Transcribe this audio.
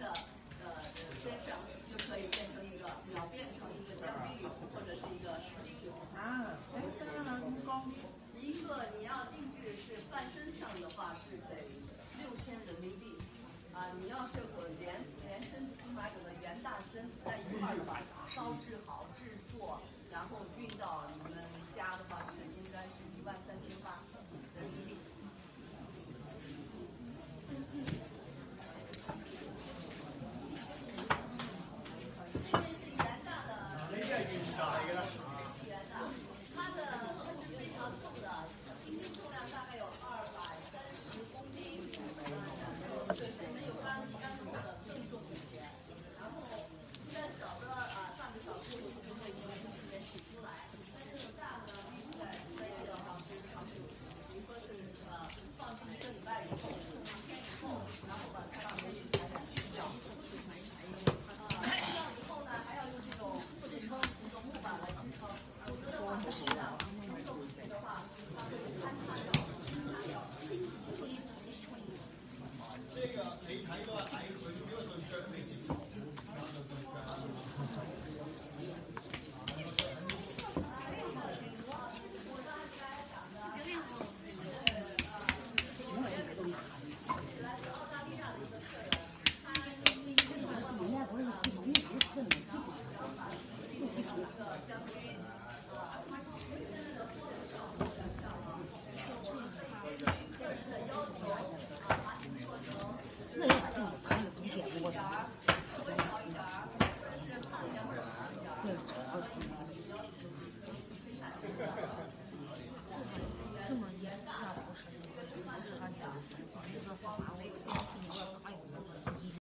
的身上，就可以变成一个秒变成一个将军俑或者是一个士兵俑。 啊，这个人工一个你要定制是半身像的话，是得6000人民币。你要是连身，立马有的袁大身在一块儿的话，烧制好制作，然后运到你们家的话，应该是13000